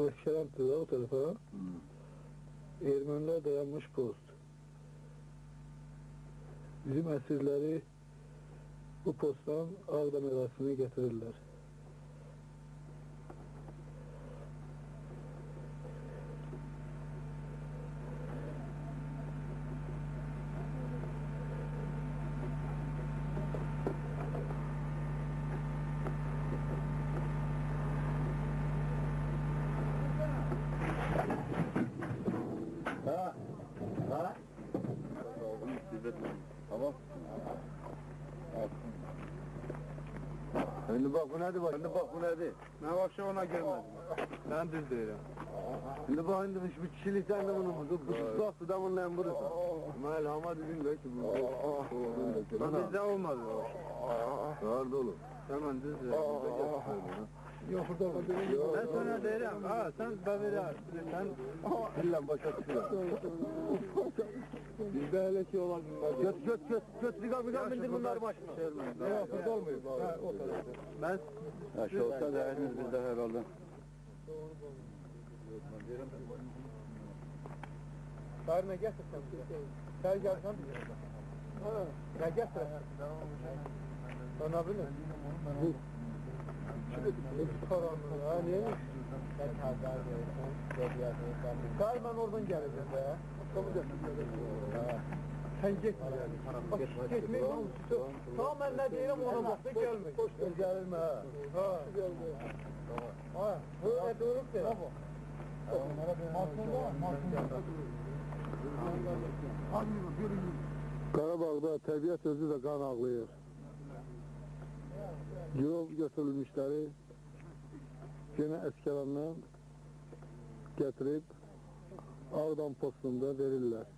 Keram'dır o tarafa. Ermeniler dayanmış post. Bizim əsirləri bu postdan Ağdam ərazisine getirirler. Tamam. Şimdi bak bu nedir bak. Şimdi bak bu nedir. Ben başka ona gelmedim. Ben düz değilim. Şimdi bak şimdi bir kişilik sen de bunu vurdu. Bu baktı da bununla vurursun. Ama elhama dedin de ki bu. Bizde olmadı o. Var dolu. Hemen düz değilim. Yok burada olmadı. Ben sana değilim. Ha sen babira. Sen İlla başa çıkıyor. bizde hele ki olan Göt biga bindir bunlar başına. Yok burada olmuyor. Ha o kadar. Ben Ya şu olsa da henüz bizde herhalde. Karına getirsen. Sen gelsen. Ha. Ne getir? Sana bilir. Bu. Karanlık. Ha niye? Ben hazır değilsen. Karman oradan geleceğim be. Sen gitme yani. Bak gitmeyin. Tamam ben ne diyelim ona baktı gelme. Hoş gelme ha. Ha. Ha. Böyle durup da. Qarabağda təbiət özü də qan ağlayır. Girov götürülmüşləri yenə Əskərandan gətirib Ağdam postunda verirlər.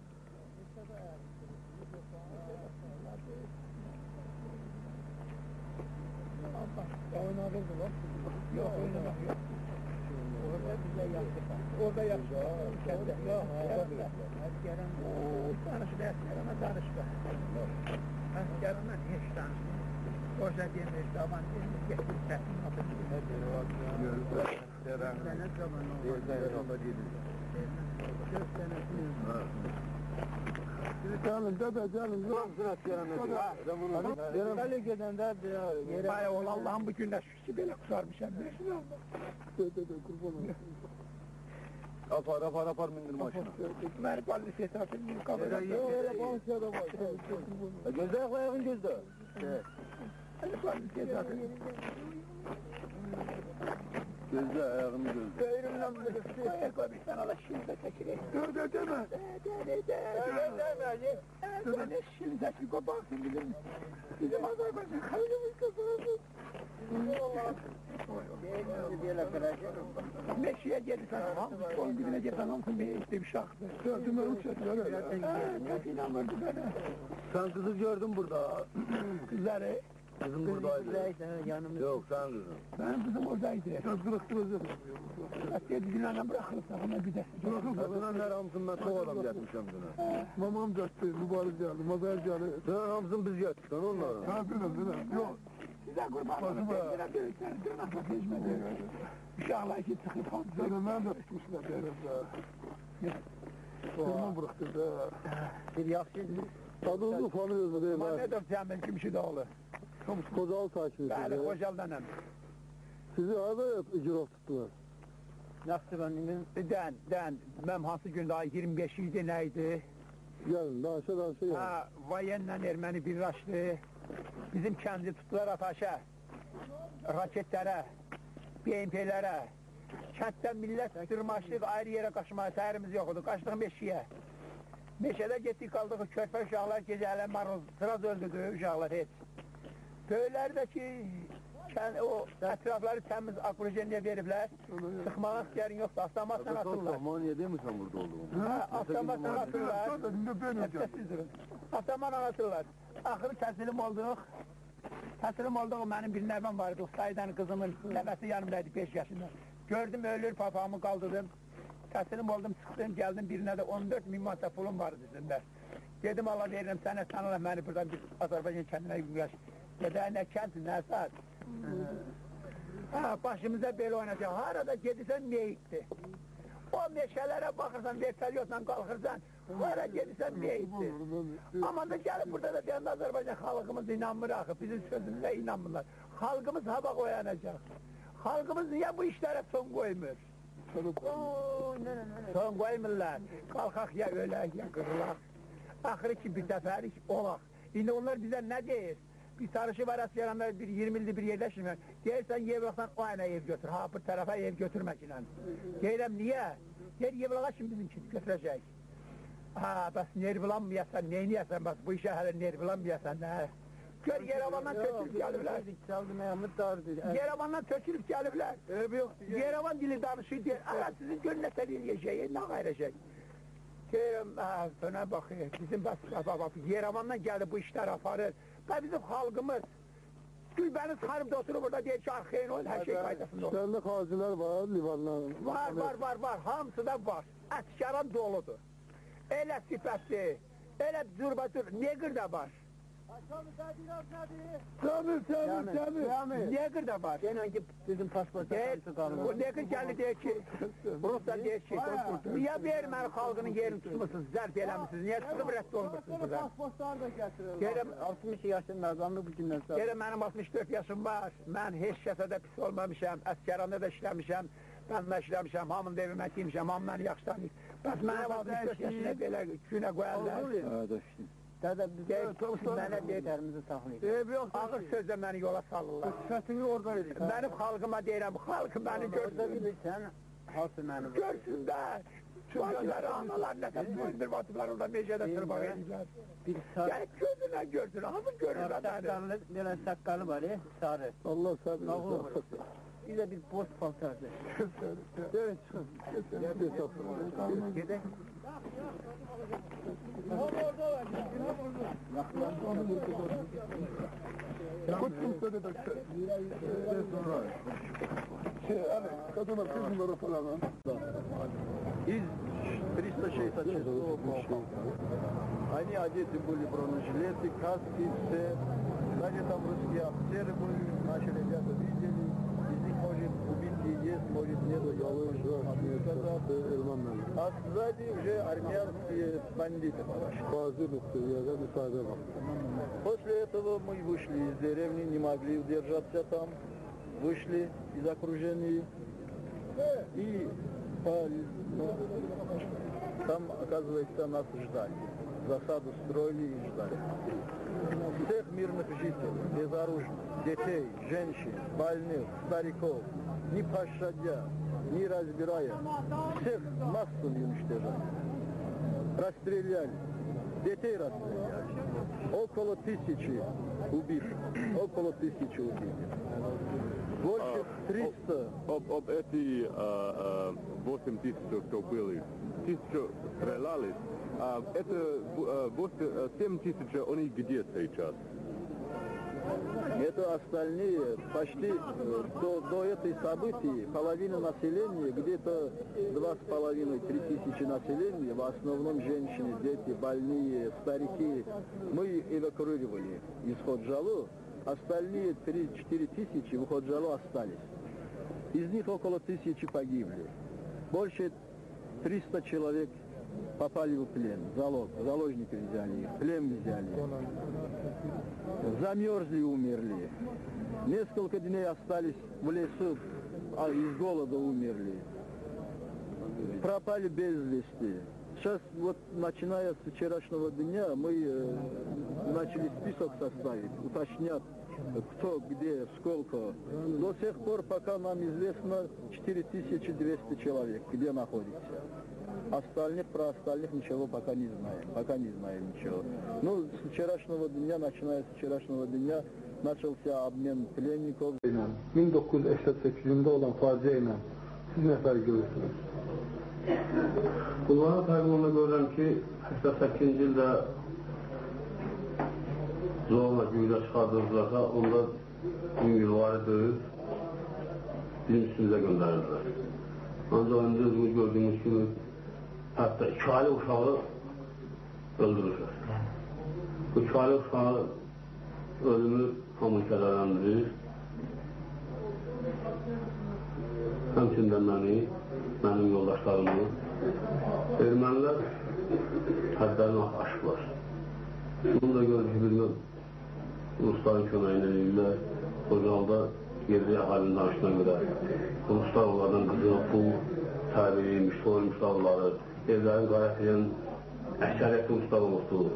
Oynadırdı lan. Yok oynamak yok. Orada bize yaptı. Orada yaptı. Yok. Askeran. Tanıştı Askeran'a tanıştı. Askeran'a hiç tanıştı. Orada demiş, aman demiş, getir sesini atın. Askeran. Ne zaman oldu? 4 senesini. Canım dede canım. Böyle gidende diyor. Allah'ım bu günde şu böyle kusarmış hem de. Dede kurban olsun. Apar mindir başına. Ben ballı ses atayım kabul. Yok öyle bağışya da var. Gözde ayakın gözde. Hadi ballı ses atayım. Gözde ayağını gözde. Beyrimden bilirsin. Ayakkabı sana da şimdi çekileyim. Dede deme. Dede şimdi koparsın bizim. Bizim Azerbaycan kalbimiz kaparsın. Meşiye geldi sana. Onun dibine geldi anamsın beni işte bir şaktı. Gördüm öyle uçadı öyle. Çok inanırdı bana. Sen kızı gördün burada. Kızları. Kızım buradaydı. Yanımda. Yok sen kızın. Benim kızım oradaydı. Çok bıraktırıldı. Hatta düğünlerden bırakırsa ama bir de. Kadına her hamsın ben çok adam getmişim buna. Mamam dörttü, mübarek canlı, mazar canlı. Sen hamsın biz gettik, sen onları. Ha bilmem. Yok. Size kurban olsun. Size büyükler, tırnakla hizmet. İnşallah ki çıkıp hamsın. Ben de tutmuşlar derim de. Tırnak bıraktırdı. Bir yaxşı. Adınızı tanıyoruz mu değil mi? Mehmetov Cəmil kimşi de olur. Kocalı takip Bəli, Qocalıdanam. Sizi harada icra tutdular? Naxçıvanın mən hansı gündə ay 25-ci nə idi? Gəlin, danışa yəni. Ha, Vayenlə erməni birləşdi. Bizim kəndi tutdular ataşa, raketlərə, BMP-lərə. Kənddən millət dırmaşdıq, ayrı yerə qaçmağa səhərimiz yox idi, qaçdıq meşiyə. Meşədə getdik, qaldıq, körpə uşaqlar gecələ maroz, sıraz öldürdü uşaqlar heç. Böyükləri də ki, o ətrafları təmiz akrojeniyə veriblər, sıxmağa ixtiyarın yoxdur, avtomatdan atırlar. Almaniya demirsən burada olduğunu? Ha, avtomatdan atırlar, avtomatdan atırlar. Axırı təslim olduq, mənim bir nəvəm var idi, Saydan qızımın nəvəsi yanımdaydı 5 yaşında. Gördüm, ölür, papağımı qaldırdım, təslim oldum, çıxdım, gəldim, birinə də 14.000 manat pulum var üstündə. Dedim, Allah verirəm sənə, sənələ məni buradan bir Azərbaycan kəndinə yüngəş. Dedə, nə kənd, nə saat? Başımıza belə oynayacaq. Harada gedirsən meyitdir. O meşələrə baxırsan, vertolyotla qalxırsan, hara gedirsən meyitdir. Amma da gəlib burada da deyəndə Azərbaycan xalqımız inanmır axı, bizim sözümüzə inanmırlar. Xalqımız hava oyanacaq. Xalqımız niyə bu işlərə son qoymur? Son qoymurlar. Qalxaq ya ölək, ya qırılaq. Axırı ki bir dəfəlik olaq. İndi onlar bizə nə deyir? Bir sarışı var asyalanlar, bir 20 ildir bir yerdə şimdi. Deyirsən Yevroqdan o yana ev götür, ha bu tarafa ev götürmək ilə. Deyirəm niyə? Deyir Yevroqa şimdi bizimkini götürəcək. Bəs nervlanmayasan, neyniyəsən, bəs bu işə hələ nervlanmayasan, nə? Gör Yerevandan tökülüb gəliblər. Yerevandan tökülüb gəliblər. Yerevan dili danışıyor, deyir, sizin gör nə səviyyəcək, nə qayrəcək. Deyirəm, buna baxır, bizim Yerevandan gəldi bu işlər aparır. Və bizim xalqımız Gülbəni sarıb da oturur burada deyir ki, arxeyin ol, hər şey qaydasında olur. Səndə xacilər var, livanlar. Var, hamısı da var. Əsgəran doludur. Elə sifətli, elə zürbətur, neqir də var. Cəmil. Neqir də var. Yenən ki, bizim pasportda hamısı qalır. O neqir gəldi deyir ki, Ruslar deyir ki, niyə verməni xalqının yerini tutmuşsunuz, zərf eləmişsiniz, niyə çıxıb rədd olmuşsunuz burada? Pasportlar da gətirir. 60 yaşın məqamlı bu gündən sonra. Deyirəm, mənim 64 yaşım var, mən heç kəsə də pis olmamışam, əskəranda da işləmişəm, mən də işləmişəm, hamının evimə giymişəm, hamı məni yaxşı tanıyır. Bəs mənim 64 yaşına belə günə qoyarlar. Dədə mənə deyərimizi saxlayır. Ağır sözlə məni yola salırlar. Sifətini orada edir. Mənim xalqıma deyirəm, xalqı məni görsün. Bilirsən, hansı məni görsün də. Bacıları, analar, nəsə böyüdür, batıqlar orada mecədə tırbağa edirlər. Yəni gözünə görsün, hamı görür məni. Belə saqqalı var, sarı. Allah sabır. Bir de bir boş paltardı. Evet, çıkın. Gedək. Из 366 полка. Они одеты были в бронежилеты, каски, все. Сзади там русские офицеры были, наши ребята видели. Из них может убитые есть, может нет. А сзади уже армянские бандиты подошли. После этого мы вышли из деревни, не могли удержаться там. Вышли из окружения и там, оказывается, нас ждали. Засаду строили и ждали. Всех мирных жителей, безоружных, детей, женщин, больных, стариков, не пощадя, не разбирая, всех массово уничтожали. Расстреляли, детей расстреляли. Около 1000 убитых, около 1000 убитых. Больше 300. Об эти 8000, кто были, 1000 стрелялись, это 7000, они где сейчас? Это остальные, почти до этой событий, половина населения, где-то 2500-3 тысячи населения, в основном женщины, дети, больные, старики, мы эвакуировали из Ходжалу, остальные 3-4 тысячи в Ходжалу остались. Из них около 1000 погибли. Больше 300 человек попали в плен, заложники взяли их, плен взяли. Замерзли и умерли. Несколько дней остались в лесу, а из голода умерли. Пропали без вести. Сейчас вот начиная с вчерашнего дня мы начали список составить, уточнять, кто, где, сколько. До сих пор, пока нам известно, 4200 человек, где находится. Про остальных ничего пока не знаем ничего. Ну, с вчерашнего дня, начиная с вчерашнего dня, начался обмен пленников. 1988 yılında olan facia ile siz ne fark görürsünüz? Bunlara tabi görürəm ki, 88-ci ildə zorla güylə çıxardırdılarsa, onda Mingilvari döyüb bizim üstümüzə göndərirdilər. Ancaq öncə özümüz gördüyümüz kimi hətta 2 aylı uşağı öldürürlər. Bu 2 aylı uşağı ölümü hamı kədərləndirir. həmçində mənim yoldaşlarımı ermənilər hədlərini aşıblar. Bunu da gördük ki, bilməm, Rusların köməyini eləyirlər. Qocalıda yerli əhalinin danışına görə Ruslar onlardan qızıl, pul tələb edilmiş, soyulmuşlar onları, evlərin qarət edən əksəriyyəti Ruslar olubdur.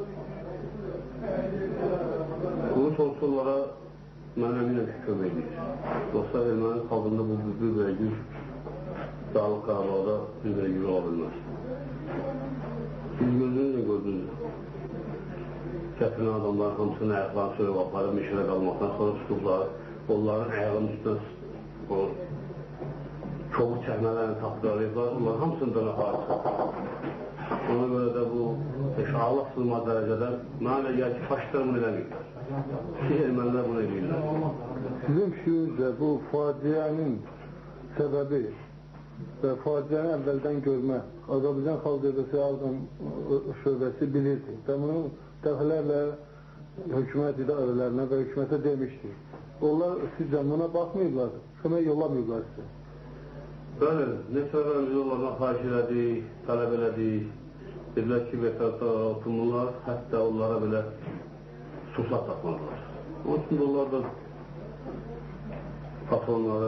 Rus olsunlara mən əminəm ki, kömək edir. Yoxsa ermənin xalqında bu bir belə güc, Dağlıq Qarabağda bir belə güc ola bilməz. Siz gözünüzlə gördünüz. Gətirilən adamların hamısının ayaqlarını soyub aparıb, meşədə qalmaqdan sonra tutublar. Onların ayağının üstünə çobuk çəkmələrini tapdırarıqlar. Onların hamısını dönə aparır. Ona görə də bu Allah sığmaz dərəcədə mənə gəlir ki, faşistlər bunu eləməyirlər. Ki, ermənilər bunu eləyirlər. Sizin fikrinizdə bu faciənin səbəbi və faciəni əvvəldən görmə, Azərbaycan Xalq Cəbhəsi Ağdam şöbəsi bilirdi və bunu dəfələrlə hökumət idarələrinə və hökumətə demişdi. Onlar sizcə buna baxmayıblar, kömək yollamayıblar sizə. Bəli, neçə öğrenci onlardan xahiş elədik, tələb elədik. Dedilər ki, vətəndaşlar altınlar, hətta onlara belə susat tapmadılar. Onun üçün onlar da patronları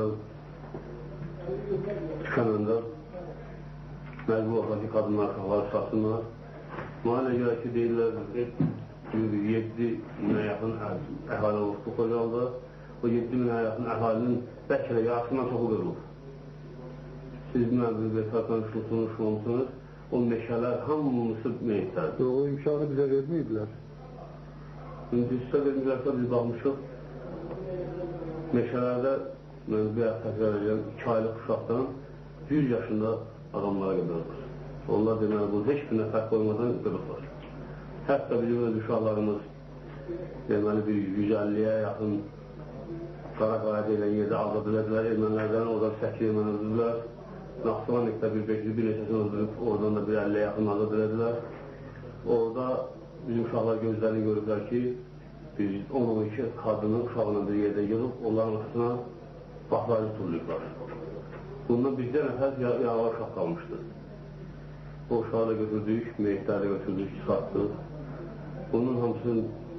tükənəndə məcbur olsa ki, qadınlar, uşaqları satsınlar. Mənə görə ki, deyirlər, 7 minə yaxın əhali olubdu Xocalıda. O 7 minə yaxın əhalinin bəlkə də yarısından çoxu qırılıb. Siz mənzil vətəndaşlar şunsunuz, o meşələr hamısı meyitlərdir. O imkanı bizə verməyiblər. Sizə verməyiblərsə biz baxmışıq. Meşələrdə, mən bir təkrar edirəm, 2 aylıq uşaqdan 100 yaşında adamlara qədərdir. Onlar deməli, bunu heç bir nəfər qoymadan qırıqlar. Hətta bizim öz uşaqlarımız deməli, bir 150-yə yaxın Qaraqaya deyilən yerdə azad edilər. Ermənilərdən oradan 8 erməni öldürdülər. Naxçıvanlıqda bir neçəsini öldürüb, oradan da bir 50'ye yaxın azad edildilər. Orada bizim uşaqlar gözlərini görüblər ki, biz 10-12 qadını uşağına bir yerdə yığıb, onların ortasına baxlarını turlayıblar. Bundan bircə nəfər yağlar uşaq qalmışdı. O uşağı da götürdük, meyitləri götürdük, çıxartdıq. Bunun hamısını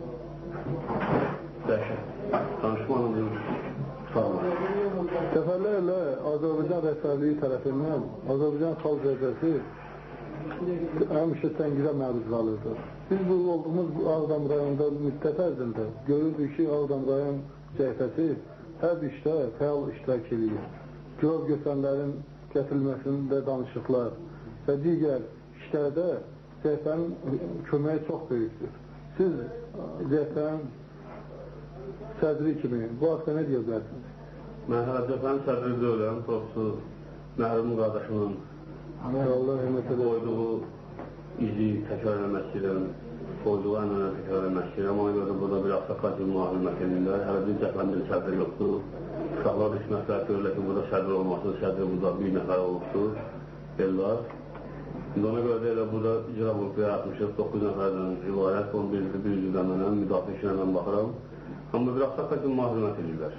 dəhşət, danışmanla tutarlar. Dəfələrlə Azərbaycan rəhbərliyi tərəfindən Azərbaycan Xalq Cəbhəsi həmişə tənqidə məruz qalırdı. Biz bu olduğumuz Ağdam rayonunda müddət ərzində görürdük ki, Ağdam rayon cəbhəsi hər işdə fəal iştirak edir. Girov götürənlərin gətirilməsində danışıqlar və digər işlərdə cəbhənin köməyi çox böyükdür. Siz cəbhənin sədri kimi bu haqda nə deyə bilərsiniz? Mən cəbhənin sədri deyiləm, profesör məhrumun qardaşımın qoyduğu izi təkrar eləmək istəyirəm, qoyduğu ənənə təkrar eləmək istəyirəm. Ona görə burada bir axsaqal kimi mühafizət edirlər. Hələ bir cəbhənin sədri yoxdur. Uşaqlar da məsləhət görürlər ki, burada sədri olmasın, sədri burada bir nəfər olubdur, bellər. İndi ona görə də elə burada icra qrupu yaratmışıq, 9 nəfərdən ibarət, 11-ci bir üzvdən mənəm, müdafiə işinə mən baxıram. Amma bir axsaqal kimi mühafizət edirlər.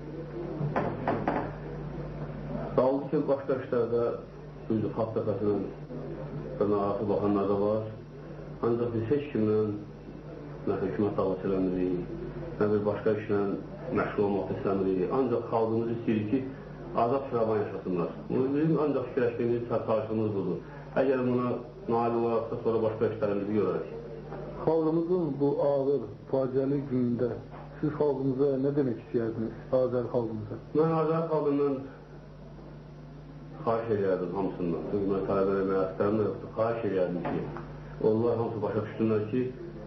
Qaldı ki, başqa işlərdə xalq dəfəsinin dırnaqası baxanlar da var. Ancaq biz heç kimdən nə hökumət davası eləmirik, nə bir başqa işlə məşğul olmaq istəmirik. Ancaq xalqımız istəyir ki, azad firavan yaşasınlar. Bizim ancaq fikirləşdiyimiz tariximiz budur. Əgər buna nail olaraqsa, sonra başqa işlərimizi görərək. Xalqımızın bu ağır, faciəli günündə siz xalqımıza nə demək istəyirdiniz, Azər xalqımıza? Mən Azər xalqından xahiş edərdim hamısından. Çünki mən tələb eləmək əslərim də yoxdur. Xahiş edərdim ki, onlar hamısı başa düşdünlər ki,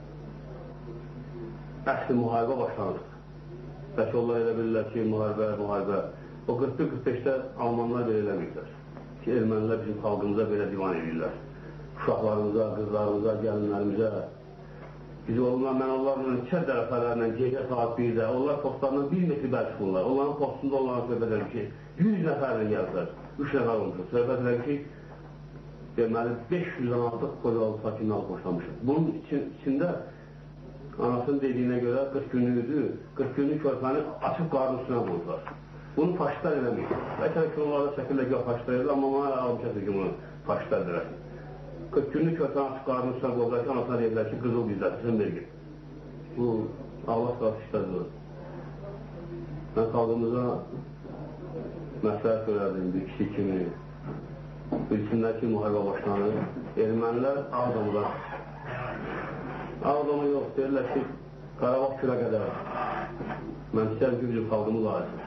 əsli müharibə başlanır. Bəlkə onlar elə bilirlər ki, müharibə. O 41-45-də Almanlar belə eləməyirlər. Ki, ermənilər bizim xalqımıza belə divan edirlər. Uşaqlarımıza, qızlarımıza, gəlinlərimizə. Biz mən onlarla neçə dəfələrlə gecə saat 1-də, onlar postlarından 1 metri bəl çıxırlar. Onların postunda onların söhbət edir ki, 100 nəfərlə gəldilər, 3 nəfər olmuşdur. Söhbət edir ki, deməli 500-dən artıq Xocalı sakinini alıb başlamışıq. Bunun içində anasının dediyinə görə 40 günlüydü, 40 günlük körpəni açıb qarın üstünə qoydular. Bunu faşistlər eləməyir. Bəlkə filmlarda çəkirlər ki, faşistlər edir, amma mənə almışaq ki, bunu faşistlər edir. 40 günlük körtəni çıxarını üstünə qoyurlar ki, anasına deyirlər ki, qızıl bizlər, sən vergin. Bu, Allah qarşı işlədir. Mən xalqımıza məsləhət görərdim, bir kişi kimi. Bilsinlər ki, müharibə başlanır. Ermənilər Ağdamda. Ağdamı yox, deyirlər ki, Qarabağ külə qədər. Mən istəyəm ki, bizim xalqımız ailsin.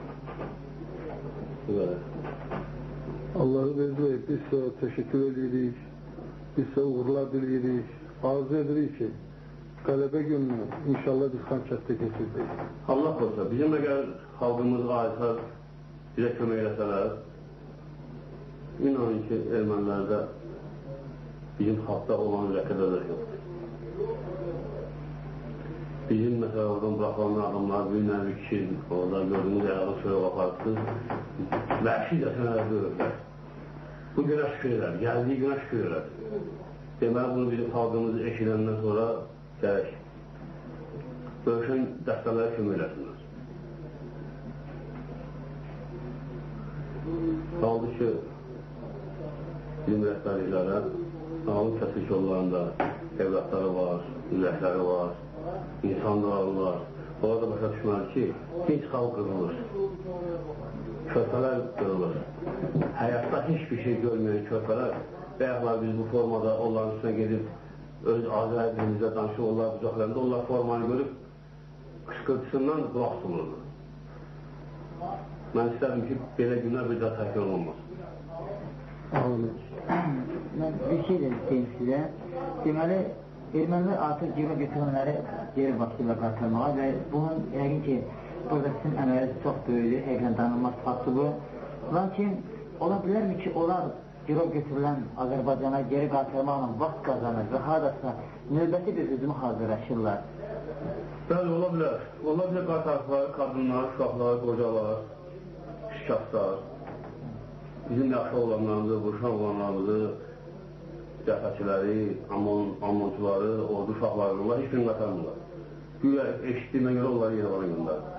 Allah'ı verdiği biz size teşekkür edirik, biz size uğurlar diliyoruz, arzu edirik ki qələbə gününü inşallah biz Xankənddə keçirdik. Allah qorusa, bizim əgər xalqımız ailsə, bizə kömək eləsələr, inanın ki, ermənilərdə bizim xalqda olan rəqəbələr yoxdur. Bizim məsələ oradan bıraxılan adamlar, bir nəvi kişi, orada gördüğümüz ayağı soyuq apardı, vəhşicəsinə görürlər. Bu günə şükür edər, gəldiyi günə şükür edər. Deməli, bunu bizim xalqımız eşidəndən sonra gərək döyüşən dəstələrə kömək eləsinlər. Qaldı ki, bizim rəhbərliklərə, sağlıq kəsik yollarında evlatları var, millətləri var, insanlar var. Onlar da başa düşməli ki, heç xalq qırılır, körpələr qırılır. Həyatda heç bir şey görməyən körpələr bəyəklər biz bu formada onların üstünə gedib öz Azər dilimizdə danışıq, onlar bucaqlarında, onlar formanı görüb qışqırtısından qulaq tutulurdu. Mən istədim ki, belə günlər bir daha təkrar olmaz. Mən bir şey deyim sizə. Deməli, ermənilər artıq cibə götürənləri geri başlayırlar qaytarmağa və bunun yəqin ki, burada sizin əməliniz çox böyüdür, həqiqən tanınmaz faktı bu. Lakin, ola bilərmi ki, onlar girov götürülən Azərbaycana geri qaytarmaqla vaxt qazanır və haradasa növbəti bir hücumu hazırlaşırlar. Bəli, ola bilər. Ola bilər qaytarıqlar, qadınlar, uşaqlar, qocalar, şikastlar, bizim yaxşı olanlarımızı, vuruşan olanlarımızı, cəfəçiləri, ammonçuları, ordu uşaqları, onlar heç birini qaytarmırlar. Güya eşitdiyimə görə onları Yerevana göndərir.